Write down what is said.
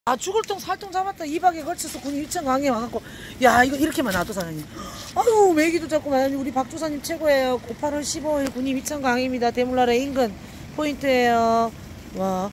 아, 죽을 똥 살똥 잡았다. 2박에 걸쳐서 군이 일천 강에 와갖고, 야, 이거 이렇게만 놔둬, 사장님. 아유, 메기도 잡고 많이. 우리 박조사님 최고예요. 8월 15일 군이 위천 강입니다. 대물나라 인근 포인트예요. 와.